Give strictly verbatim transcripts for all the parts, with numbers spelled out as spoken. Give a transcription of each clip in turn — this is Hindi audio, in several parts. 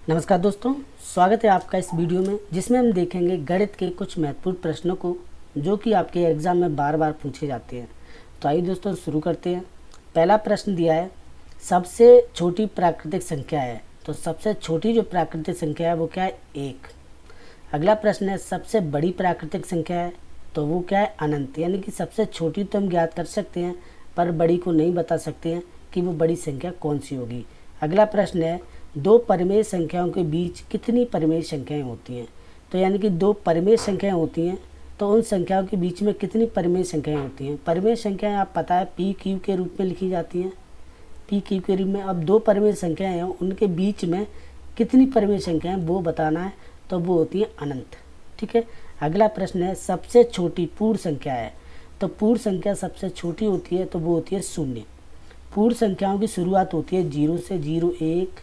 नमस्कार दोस्तों, स्वागत है आपका इस वीडियो में जिसमें हम देखेंगे गणित के कुछ महत्वपूर्ण प्रश्नों को जो कि आपके एग्ज़ाम में बार बार पूछे जाते हैं। तो आइए दोस्तों शुरू करते हैं। पहला प्रश्न दिया है, सबसे छोटी प्राकृतिक संख्या है। तो सबसे छोटी जो प्राकृतिक संख्या है वो क्या है? एक। अगला प्रश्न है, सबसे बड़ी प्राकृतिक संख्या है। तो वो क्या है? अनंत। यानी कि सबसे छोटी तो हम ज्ञात कर सकते हैं पर बड़ी को नहीं बता सकते हैं कि वो बड़ी संख्या कौन सी होगी। अगला प्रश्न है, दो परिमेय संख्याओं के बीच कितनी परिमेय संख्याएं होती हैं। तो यानी कि दो परिमेय संख्याएं होती हैं तो उन संख्याओं के बीच में कितनी परिमेय संख्याएं होती हैं। परिमेय संख्याएं आप पता है पी क्यू के रूप में लिखी जाती हैं, पी क्यू के रूप में। अब दो परिमेय संख्याएं हैं उनके बीच में कितनी परिमेय संख्याएं वो बताना है, तो वो होती है अनंत। ठीक है। अगला प्रश्न है, सबसे छोटी पूर्ण संख्या है। तो पूर्ण संख्या सबसे छोटी होती है तो वो होती है शून्य। पूर्ण संख्याओं की शुरुआत होती है जीरो से। जीरो, एक,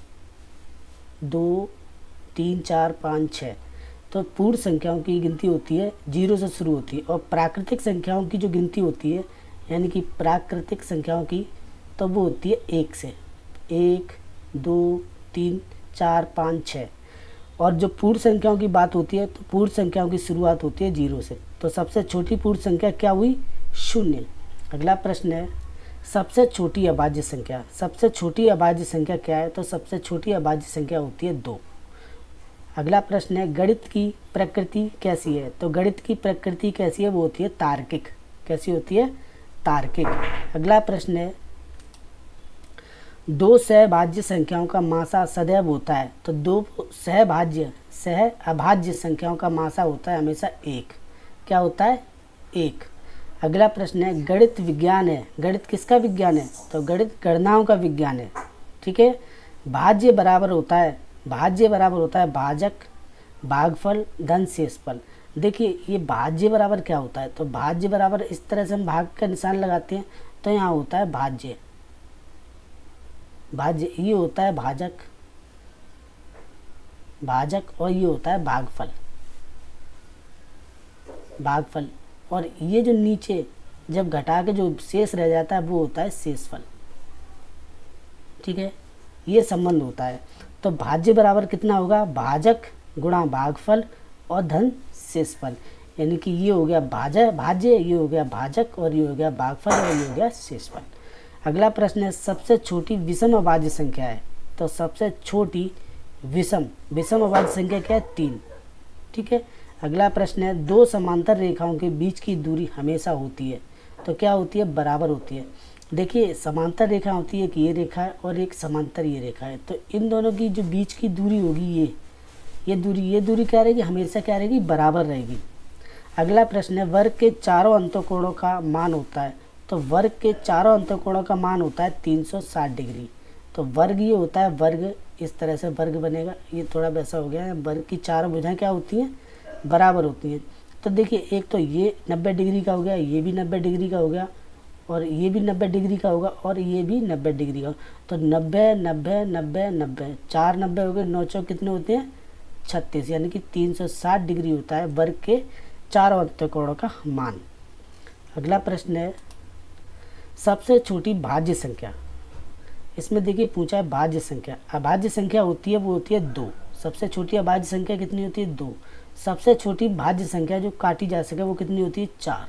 दो, तीन, चार, पाँच, छः। तो पूर्ण संख्याओं की गिनती होती है जीरो से शुरू होती है। और प्राकृतिक संख्याओं की जो गिनती होती है यानी कि प्राकृतिक संख्याओं की, तो वो होती है एक से। एक, दो, तीन, चार, पाँच, छः। और जो पूर्ण संख्याओं की बात होती है तो पूर्ण संख्याओं की शुरुआत होती है जीरो से। तो सबसे छोटी पूर्ण संख्या क्या हुई? शून्य। अगला प्रश्न है, सबसे छोटी अभाज्य संख्या। सबसे छोटी अभाज्य संख्या क्या है? तो सबसे छोटी अभाज्य संख्या होती है दो। अगला प्रश्न है, गणित की प्रकृति कैसी है? तो गणित की प्रकृति कैसी है? वो होती है तार्किक। कैसी होती है? तार्किक। अगला प्रश्न है, दो सहभाज्य संख्याओं का मासा सदैव होता है। तो दो सहभाज्य सह अभाज्य संख्याओं का मासा होता है हमेशा एक। क्या होता है? एक। अगला प्रश्न है, गणित विज्ञान है। गणित किसका विज्ञान है? तो गणित गणनाओं का विज्ञान है। ठीक है। भाज्य बराबर होता है भाज्य बराबर होता है भाजक, भागफल, धन, शेषफल। देखिए ये भाज्य बराबर क्या होता है? तो भाज्य बराबर इस तरह से हम भाग का निशान लगाते हैं तो यहाँ होता है भाज्य। भाज्य ये होता है भाजक भाजक और ये होता है भागफल भागफल। और ये जो नीचे जब घटा के जो शेष रह जाता है वो होता है शेषफल। ठीक है। ये संबंध होता है। तो भाज्य बराबर कितना होगा? भाजक गुणा भागफल और धन शेषफल। यानी कि ये हो गया भाज्य भाज्य ये हो गया भाजक और ये हो गया भागफल और ये हो गया शेषफल। अगला प्रश्न है, सबसे छोटी विषम अभाज्य संख्या है। तो सबसे छोटी विषम विषम अभाज्य संख्या क्या है? तीन। ठीक है। अगला प्रश्न है, दो समांतर रेखाओं के बीच की दूरी हमेशा होती है। तो क्या होती है? बराबर होती है। देखिए समांतर रेखा होती है, एक ये रेखा है और एक समांतर ये रेखा है। तो इन दोनों की जो बीच की दूरी होगी ये ये दूरी ये दूरी क्या रहेगी? हमेशा क्या रहेगी? बराबर रहेगी। अगला प्रश्न है, वर्ग के चारों अंतःकोणों का मान होता है। तो वर्ग के चारों अंतःकोणों का मान होता है तीन सौ साठ डिग्री। तो वर्ग ये होता है वर्ग, इस तरह से वर्ग बनेगा। ये थोड़ा वैसा हो गया है। वर्ग की चारों भुजाएं क्या होती हैं? बराबर होती हैं। तो देखिए एक तो ये नब्बे डिग्री का हो गया, ये भी नब्बे डिग्री का हो गया और ये भी नब्बे डिग्री का होगा और ये भी नब्बे डिग्री का। तो नब्बे नब्बे नब्बे नब्बे चार नब्बे हो गए, नौ चौक कितने होते हैं? छत्तीस। यानी कि तीन सौ साठ डिग्री होता है वर्ग के चारों अंतःकोणों का मान। अगला प्रश्न है, सबसे छोटी भाज्य संख्या। इसमें देखिए पूछा है भाज्य संख्या। अभाज्य संख्या होती है वो होती है दो। सबसे छोटी अभाज्य संख्या कितनी होती है? दो। सबसे छोटी भाज्य संख्या जो काटी जा सके वो कितनी होती है? चार।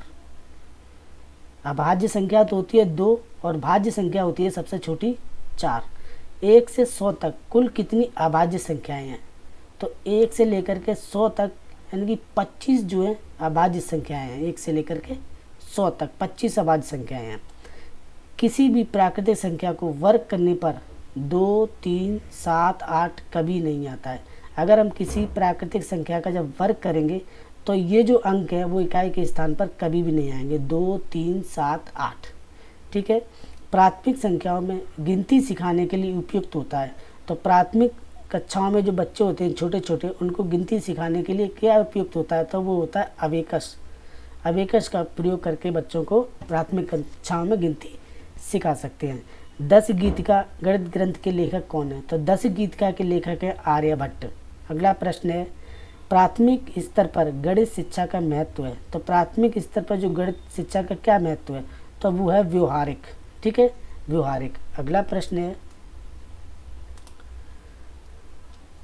अभाज्य संख्या तो होती है दो और भाज्य संख्या होती है सबसे छोटी चार। एक से सौ तक कुल कितनी अभाज्य संख्याएं हैं? तो एक से लेकर के सौ तक यानी कि पच्चीस जो है अभाज्य संख्याएं हैं। एक से लेकर के सौ तक पच्चीस अभाज्य संख्याएं हैं। किसी भी प्राकृतिक संख्या को वर्ग करने पर दो, तीन, सात, आठ कभी नहीं आता है। अगर हम किसी प्राकृतिक संख्या का जब वर्ग करेंगे तो ये जो अंक है वो इकाई के स्थान पर कभी भी नहीं आएंगे। दो, तीन, सात, आठ। ठीक है। प्राथमिक संख्याओं में गिनती सिखाने के लिए उपयुक्त होता है। तो प्राथमिक कक्षाओं में जो बच्चे होते हैं छोटे छोटे, उनको गिनती सिखाने के लिए क्या उपयुक्त होता है? तो वो होता है अबेकस। अबेकस का प्रयोग करके बच्चों को प्राथमिक कक्षाओं में गिनती सिखा सकते हैं। दस गीतिका गणित ग्रंथ के लेखक कौन है? तो दस गीतिका के लेखक है आर्यभट्ट। अगला प्रश्न है, प्राथमिक स्तर पर गणित शिक्षा का महत्व है। तो प्राथमिक स्तर पर जो गणित शिक्षा का क्या महत्व है? तो वो है व्यवहारिक। ठीक है, व्यवहारिक। अगला प्रश्न है,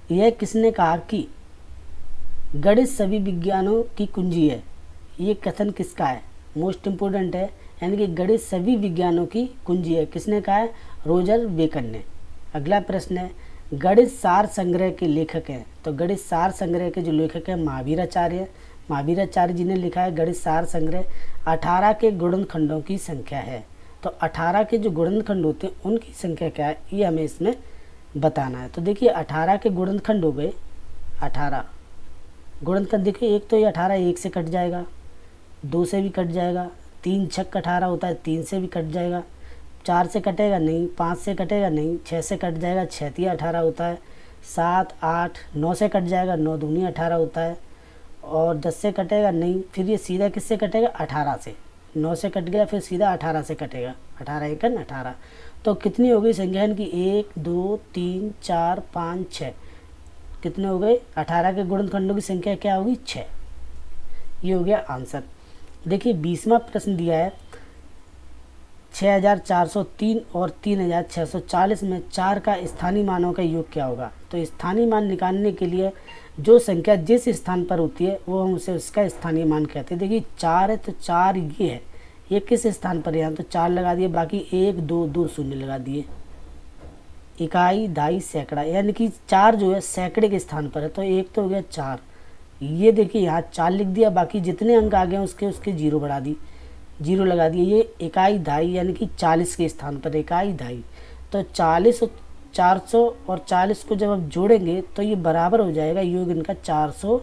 यह किसने कहा कि गणित सभी विज्ञानों की कुंजी है? ये कथन किसका है? मोस्ट इम्पोर्टेंट है, यानी कि गणित सभी विज्ञानों की कुंजी है, किसने कहा है? रोजर बेकन ने। अगला प्रश्न है, गणित सार संग्रह के लेखक हैं? तो गणित सार संग्रह के जो लेखक हैं महावीराचार्य। महावीराचार्य जी ने लिखा है गणित सार संग्रह। अठारह के गुणनखंडों की संख्या है, तो अठारह के जो गुणनखंड होते हैं उनकी संख्या क्या है, ये हमें इसमें बताना है। तो देखिए अठारह के गुणनखंड हो गए, अठारह गुणनखंड देखिए, एक तो ये अठारह एक से कट जाएगा, दो से भी कट जाएगा, तीन छक अठारह होता है, तीन से भी कट जाएगा, चार से कटेगा नहीं, पाँच से कटेगा नहीं, छः से कट जाएगा, छः तिया अठारह होता है, सात आठ नौ से कट जाएगा, नौ दूनी अठारह होता है, और दस से कटेगा नहीं, फिर ये सीधा किससे कटेगा? अठारह से। नौ से कट गया, फिर सीधा अठारह से कटेगा, अठारह एकन अठारह। तो कितनी हो गई संख्या इनकी? एक दो तीन चार पाँच छः, कितने हो गए? अठारह के गुणनखंडों की संख्या क्या होगी? छः। ये हो गया आंसर। देखिए बीसवां प्रश्न दिया है, छः हज़ार चार सौ तीन और तीन हज़ार छः सौ चालीस में चार का स्थानीय मानों का योग क्या होगा? तो स्थानीय मान निकालने के लिए जो संख्या जिस स्थान पर होती है वो हम उसे उसका स्थानीय मान कहते हैं। देखिए चार है तो चार ये है, ये किस स्थान पर है? यहाँ तो चार लगा दिए, बाकी एक दो दो शून्य लगा दिए। इकाई दहाई सैकड़ा, यानी कि चार जो है सैकड़े के स्थान पर है, तो एक तो हो गया चार। ये देखिए यहाँ चार लिख दिया, बाकी जितने अंक आ गए उसके उसके जीरो बढ़ा दी, जीरो लगा दिए। ये इकाई दहाई यानी कि चालीस के स्थान पर इकाई दहाई। तो चालीस और चार सौ और चालीस को जब आप जोड़ेंगे तो ये बराबर हो जाएगा, योग इनका चार सौ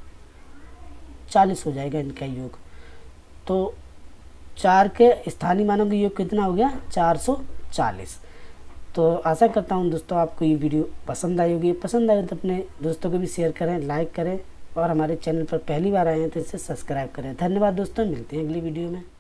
चालीस हो जाएगा इनका योग। तो चार के स्थानीय मानों का योग कितना हो गया? चार सौ चालीस। तो आशा करता हूँ दोस्तों आपको ये वीडियो पसंद आई होगी। पसंद आए तो अपने दोस्तों को भी शेयर करें, लाइक करें, और हमारे चैनल पर पहली बार आए हैं तो इसे सब्सक्राइब करें। धन्यवाद दोस्तों, मिलते हैं अगली वीडियो में।